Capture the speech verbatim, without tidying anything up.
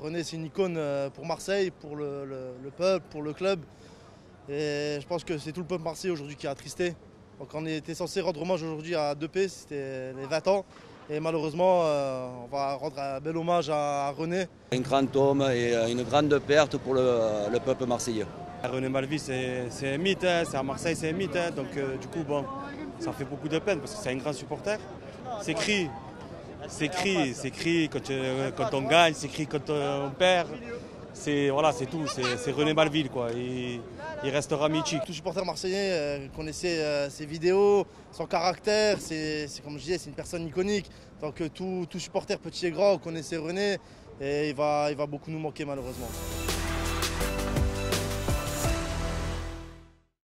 René, c'est une icône pour Marseille, pour le, le, le peuple, pour le club. Et je pense que c'est tout le peuple marseillais aujourd'hui qui est attristé. Donc on était censé rendre hommage aujourd'hui à deux P, c'était les vingt ans. Et malheureusement, euh, on va rendre un bel hommage à, à René. Un grand homme et une grande perte pour le, le peuple marseillais. René Malvis, c'est un mythe, hein, c'est à Marseille, c'est un mythe. Hein, donc euh, du coup, bon, ça fait beaucoup de peine parce que c'est un grand supporter. C'est écrit, c'est écrit, c'est écrit quand, euh, quand on gagne, c'est écrit quand on perd. C'est voilà, c'est tout, c'est René Malvis, quoi. Il, il restera mythique. Tout supporter marseillais euh, connaissait euh, ses vidéos, son caractère, c'est comme je disais, c'est une personne iconique. Donc tout, tout supporter petit et grand connaissait René et il va, il va beaucoup nous manquer malheureusement.